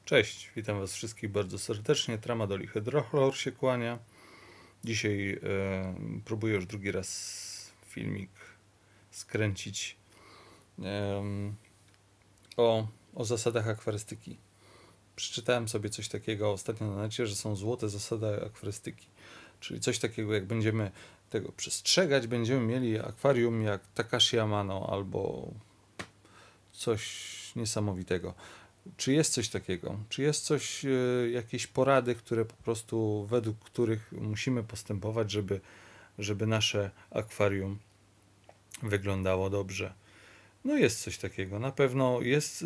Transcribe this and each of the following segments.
Cześć, witam Was wszystkich bardzo serdecznie. Tramadol i hydrochlor się kłania. Dzisiaj próbuję już drugi raz filmik skręcić o zasadach akwarystyki. Przeczytałem sobie coś takiego ostatnio na necie, że są złote zasady akwarystyki. Czyli coś takiego, jak będziemy tego przestrzegać, będziemy mieli akwarium jak Takashi Amano albo coś niesamowitego. Czy jest coś takiego? Czy jest coś, jakieś porady, które po prostu według których musimy postępować, żeby nasze akwarium wyglądało dobrze? No jest coś takiego. Na pewno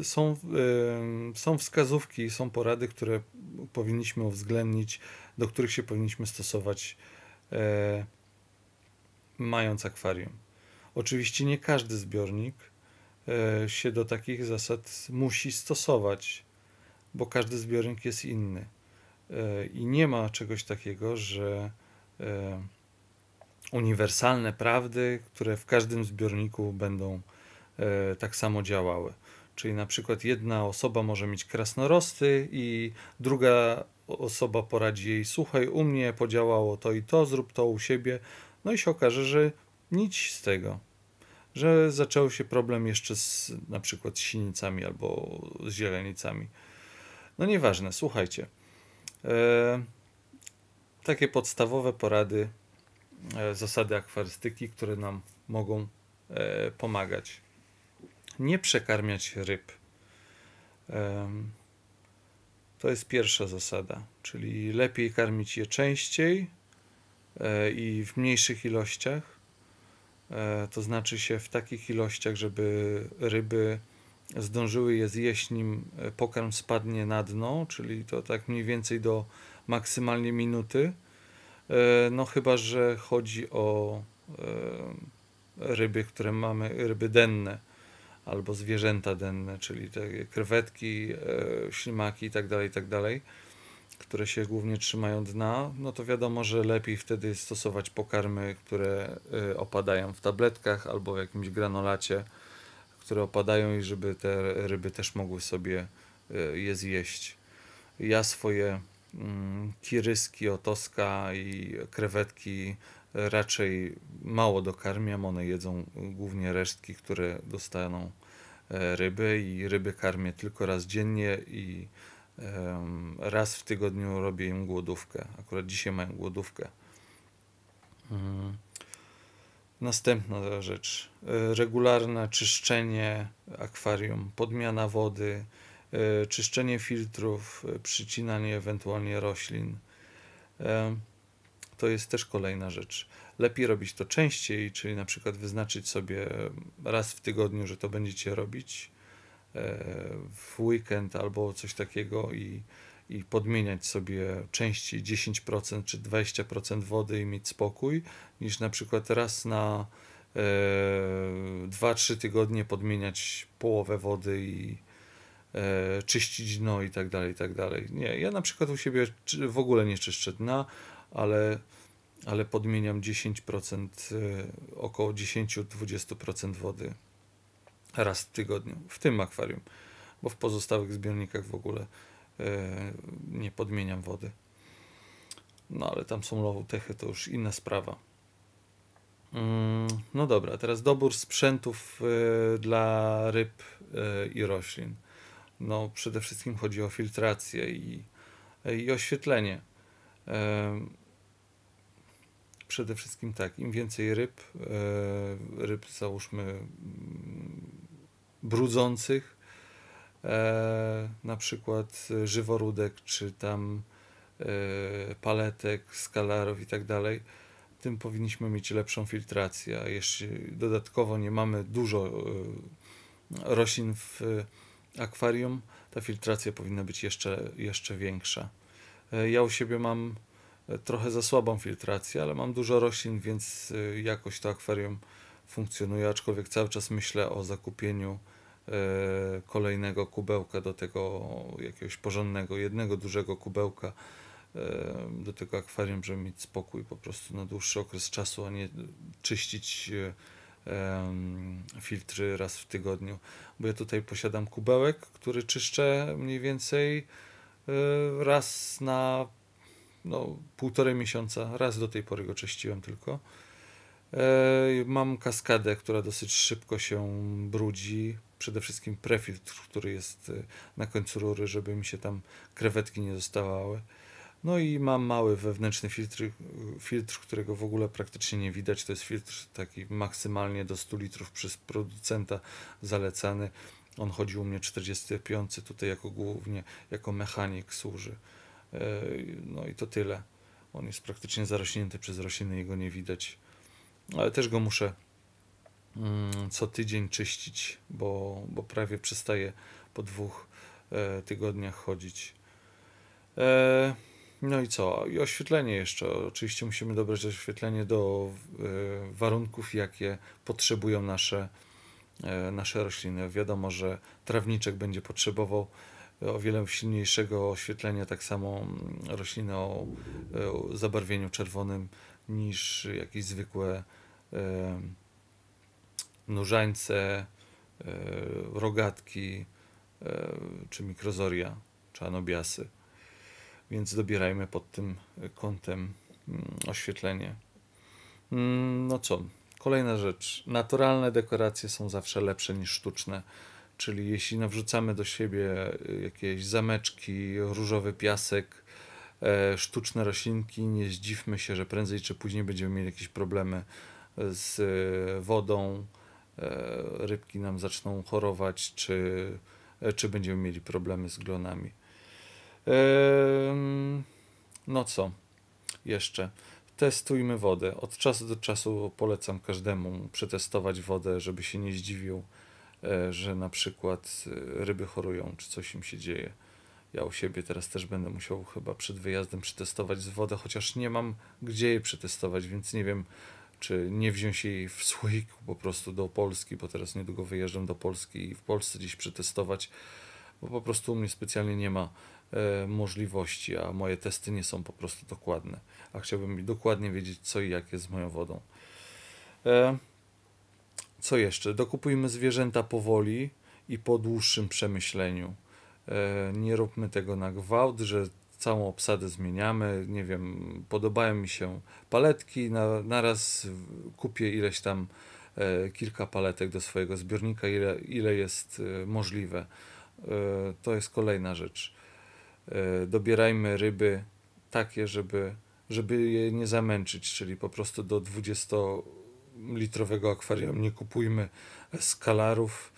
są wskazówki, są porady, które powinniśmy uwzględnić, do których się powinniśmy stosować, e, mając akwarium. Oczywiście nie każdy zbiornik się do takich zasad musi stosować, bo każdy zbiornik jest inny. I nie ma czegoś takiego, że uniwersalne prawdy, które w każdym zbiorniku będą tak samo działały. Czyli na przykład jedna osoba może mieć krasnorosty i druga osoba poradzi jej: słuchaj, u mnie podziałało to i to, zrób to u siebie. No i się okaże, że nic z tego. Że zaczął się problem jeszcze na przykład z sinicami albo z zielenicami. No nieważne, słuchajcie. Takie podstawowe porady, zasady akwarystyki, które nam mogą pomagać. Nie przekarmiać ryb. To jest pierwsza zasada, czyli lepiej karmić je częściej i w mniejszych ilościach. To znaczy się w takich ilościach, żeby ryby zdążyły je zjeść, nim pokarm spadnie na dno, czyli to tak mniej więcej do maksymalnie minuty. No chyba że chodzi o ryby, które mamy, ryby denne albo zwierzęta denne, czyli takie krewetki, ślimaki itd., które się głównie trzymają dna. No to wiadomo, że lepiej wtedy stosować pokarmy, które opadają w tabletkach albo w jakimś granulacie, które opadają, i żeby te ryby też mogły sobie je zjeść. Ja swoje kiryski, otoska i krewetki raczej mało dokarmiam. One jedzą głównie resztki, które dostaną ryby, i ryby karmię tylko raz dziennie i raz w tygodniu robię im głodówkę. Akurat dzisiaj mają głodówkę. Następna rzecz. Regularne czyszczenie akwarium, podmiana wody, czyszczenie filtrów, przycinanie ewentualnie roślin. To jest też kolejna rzecz. Lepiej robić to częściej, czyli na przykład wyznaczyć sobie raz w tygodniu, że to będziecie robić w weekend albo coś takiego, i podmieniać sobie częściej 10% czy 20% wody i mieć spokój, niż na przykład raz na 2-3 tygodnie podmieniać połowę wody i czyścić dno i tak dalej, i tak dalej. Nie, ja na przykład u siebie w ogóle nie czyszczę dna, ale podmieniam 10%, około 10-20% wody raz w tygodniu, w tym akwarium, bo w pozostałych zbiornikach w ogóle nie podmieniam wody. No ale tam są low-techy, to już inna sprawa. No dobra, teraz dobór sprzętów dla ryb i roślin. No przede wszystkim chodzi o filtrację i oświetlenie. Przede wszystkim tak, im więcej ryb załóżmy brudzących, na przykład żyworódek, czy tam paletek, skalarów i tak dalej, tym powinniśmy mieć lepszą filtrację. A jeśli dodatkowo nie mamy dużo roślin w akwarium, ta filtracja powinna być jeszcze większa. Ja u siebie mam trochę za słabą filtrację, ale mam dużo roślin, więc jakoś to akwarium funkcjonuje, aczkolwiek cały czas myślę o zakupieniu kolejnego kubełka do tego, jakiegoś porządnego, jednego dużego kubełka do tego akwarium, żeby mieć spokój po prostu na dłuższy okres czasu, a nie czyścić filtry raz w tygodniu. Bo ja tutaj posiadam kubełek, który czyszczę mniej więcej raz na półtorej miesiąca, raz do tej pory go czyściłem tylko. Mam kaskadę, która dosyć szybko się brudzi. Przede wszystkim prefiltr, który jest na końcu rury, żeby mi się tam krewetki nie dostawały. No i mam mały wewnętrzny filtr, którego w ogóle praktycznie nie widać. To jest filtr taki maksymalnie do 100 litrów przez producenta zalecany. On chodzi u mnie 45, tutaj głównie jako mechanik służy. No i to tyle. On jest praktycznie zarośnięty przez rośliny i go nie widać. Ale też go muszę co tydzień czyścić, bo prawie przestaje po 2 tygodniach chodzić. No i co? I oświetlenie jeszcze. Oczywiście musimy dobrać oświetlenie do warunków, jakie potrzebują nasze rośliny. Wiadomo, że trawniczek będzie potrzebował o wiele silniejszego oświetlenia, tak samo rośliny o zabarwieniu czerwonym niż jakieś zwykłe nóżańce, rogatki czy mikrozoria, czy anobiasy. Więc dobierajmy pod tym kątem oświetlenie. No co? Kolejna rzecz. Naturalne dekoracje są zawsze lepsze niż sztuczne. Czyli jeśli nawrzucamy do siebie jakieś zameczki, różowy piasek, sztuczne roślinki, nie zdziwmy się, że prędzej czy później będziemy mieli jakieś problemy z wodą, rybki nam zaczną chorować, czy będziemy mieli problemy z glonami. No co jeszcze? Testujmy wodę. Od czasu do czasu polecam każdemu przetestować wodę, żeby się nie zdziwił, że na przykład ryby chorują, czy coś im się dzieje. Ja u siebie teraz też będę musiał chyba przed wyjazdem przetestować wodę, chociaż nie mam gdzie jej przetestować, więc nie wiem, czy nie wziąć jej w słoiku po prostu do Polski, bo teraz niedługo wyjeżdżam do Polski i w Polsce gdzieś przetestować, bo po prostu u mnie specjalnie nie ma możliwości, a moje testy nie są po prostu dokładne, a chciałbym dokładnie wiedzieć, co i jak jest z moją wodą. Co jeszcze? Dokupujmy zwierzęta powoli i po dłuższym przemyśleniu. Nie róbmy tego na gwałt, że całą obsadę zmieniamy. Nie wiem, podobają mi się paletki, naraz kupię ileś tam kilka paletek do swojego zbiornika, ile jest możliwe. To jest kolejna rzecz. Dobierajmy ryby takie, żeby je nie zamęczyć, czyli po prostu do 20-litrowego akwarium nie kupujmy skalarów,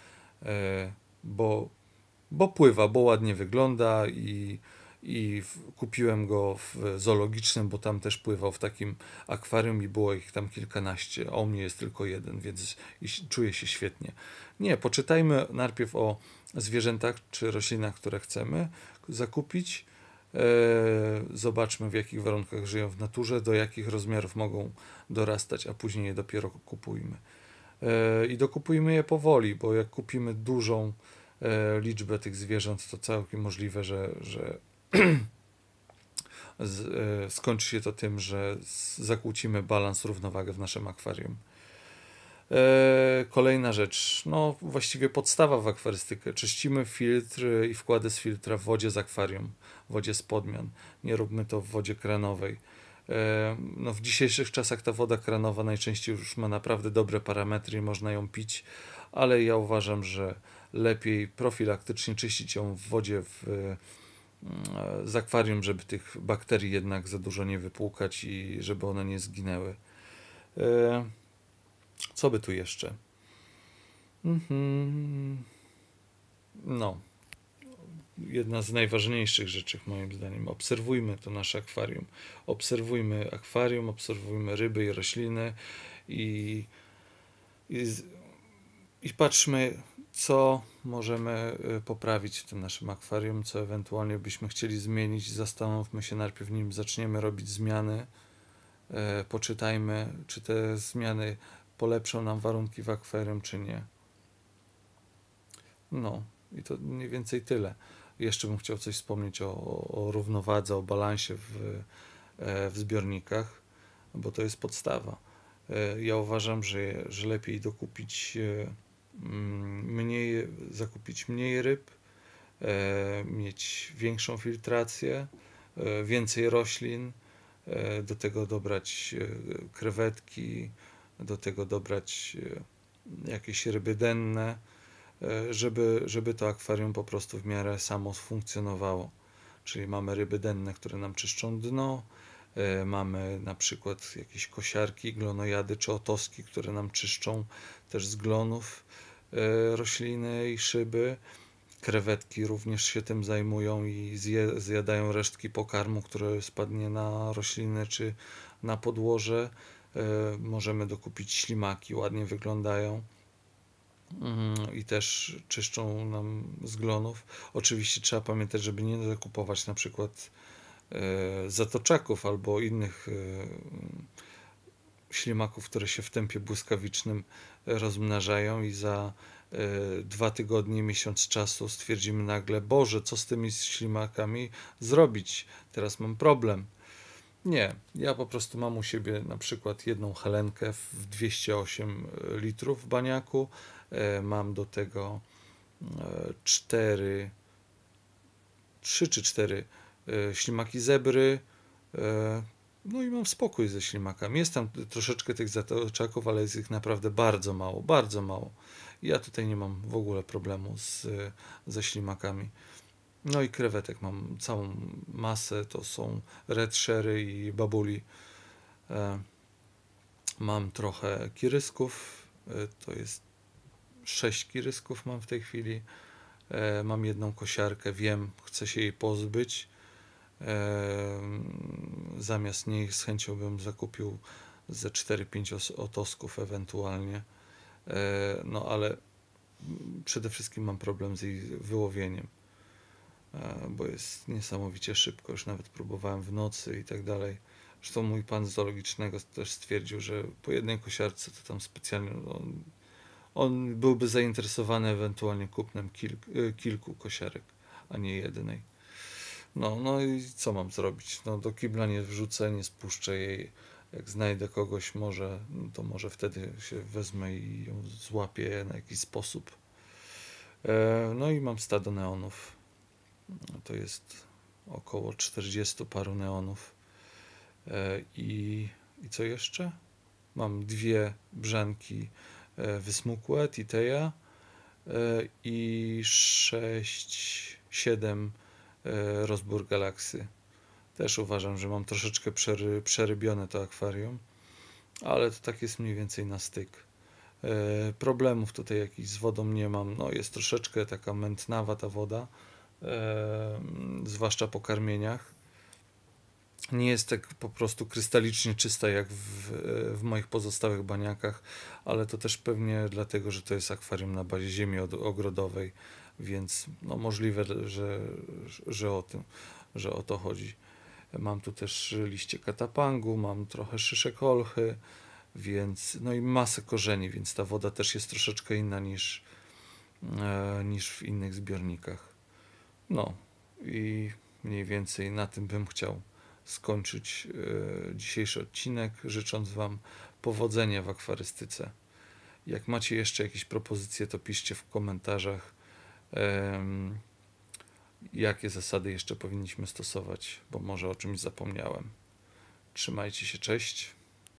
bo pływa, bo ładnie wygląda i kupiłem go w zoologicznym, bo tam też pływał w takim akwarium i było ich tam kilkanaście, a u mnie jest tylko jeden, więc czuję się świetnie. Nie, poczytajmy najpierw o zwierzętach czy roślinach, które chcemy zakupić. Zobaczmy, w jakich warunkach żyją w naturze, do jakich rozmiarów mogą dorastać, a później je dopiero kupujmy. I dokupujmy je powoli, bo jak kupimy dużą liczbę tych zwierząt, to całkiem możliwe, że skończy się to tym, że zakłócimy balans, równowagę w naszym akwarium. Kolejna rzecz, no właściwie podstawa w akwarystykę. Czyścimy filtr i wkłady z filtra w wodzie z akwarium, w wodzie z podmian. Nie róbmy to w wodzie kranowej. No w dzisiejszych czasach ta woda kranowa najczęściej już ma naprawdę dobre parametry i można ją pić, ale ja uważam, że lepiej profilaktycznie czyścić ją w wodzie z akwarium, żeby tych bakterii jednak za dużo nie wypłukać i żeby one nie zginęły. Co by tu jeszcze? No, jedna z najważniejszych rzeczy moim zdaniem. Obserwujmy to nasze akwarium. Obserwujmy akwarium, obserwujmy ryby i rośliny i, i, i patrzmy, co możemy poprawić w tym naszym akwarium, co ewentualnie byśmy chcieli zmienić. Zastanówmy się najpierw, nim zaczniemy robić zmiany. Poczytajmy, czy te zmiany polepszą nam warunki w akwarium, czy nie. No, i to mniej więcej tyle. Jeszcze bym chciał coś wspomnieć o równowadze, o balansie w zbiornikach, bo to jest podstawa. Ja uważam, że lepiej dokupić zakupić mniej ryb, mieć większą filtrację, więcej roślin, do tego dobrać krewetki, do tego dobrać jakieś ryby denne, żeby to akwarium po prostu w miarę samo funkcjonowało. Czyli mamy ryby denne, które nam czyszczą dno, mamy na przykład jakieś kosiarki, glonojady czy otoski, które nam czyszczą też z glonów rośliny i szyby. Krewetki również się tym zajmują i zjadają resztki pokarmu, które spadnie na rośliny czy na podłoże. Możemy dokupić ślimaki, ładnie wyglądają i też czyszczą nam z glonów. Oczywiście trzeba pamiętać, żeby nie zakupować na przykład zatoczaków albo innych ślimaków, które się w tempie błyskawicznym rozmnażają i za 2 tygodnie, miesiąc czasu stwierdzimy nagle, Boże, co z tymi ślimakami zrobić? Teraz mam problem. Nie, ja po prostu mam u siebie na przykład jedną helenkę w 208 litrów w baniaku. Mam do tego 3 czy 4 ślimaki zebry. No i mam spokój ze ślimakami. Jest tam troszeczkę tych zatoczaków, ale jest ich naprawdę bardzo mało, bardzo mało. Ja tutaj nie mam w ogóle problemu ze ślimakami. No i krewetek mam całą masę, to są red sherry i babuli. Mam trochę kirysków, to jest 6 kirysków mam w tej chwili. Mam jedną kosiarkę, wiem, chcę się jej pozbyć. Zamiast niej z chęcią bym zakupił ze 4-5 otosków ewentualnie. No ale przede wszystkim mam problem z jej wyłowieniem, bo jest niesamowicie szybko. Już nawet próbowałem w nocy i tak dalej. Zresztą mój pan z zoologicznego też stwierdził, że po jednej kosiarce to tam specjalnie on byłby zainteresowany ewentualnie kupnem kilku kosiarek, a nie jednej. No i co mam zrobić? No do kibla nie wrzucę, nie spuszczę jej. Jak znajdę kogoś może, no to może wtedy się wezmę i ją złapię na jakiś sposób. No i mam stado neonów. To jest około 40 paru neonów. I co jeszcze? Mam 2 brzanki wysmukłe, Titeja i 6-7 Rozbór Galaksy. Też uważam, że mam troszeczkę przerybione to akwarium, ale to tak jest mniej więcej na styk. Problemów tutaj jakichś z wodą nie mam. No jest troszeczkę taka mętnawa ta woda, zwłaszcza po karmieniach. Nie jest tak po prostu krystalicznie czysta jak w moich pozostałych baniakach, ale to też pewnie dlatego, że to jest akwarium na bazie ziemi ogrodowej, więc no możliwe, że o to chodzi. Mam tu też liście katapangu, mam trochę szyszek olchy, więc no i masę korzeni, więc ta woda też jest troszeczkę inna niż w innych zbiornikach. No i mniej więcej na tym bym chciał skończyć dzisiejszy odcinek, życząc Wam powodzenia w akwarystyce. Jak macie jeszcze jakieś propozycje, to piszcie w komentarzach, jakie zasady jeszcze powinniśmy stosować, bo może o czymś zapomniałem. Trzymajcie się, cześć.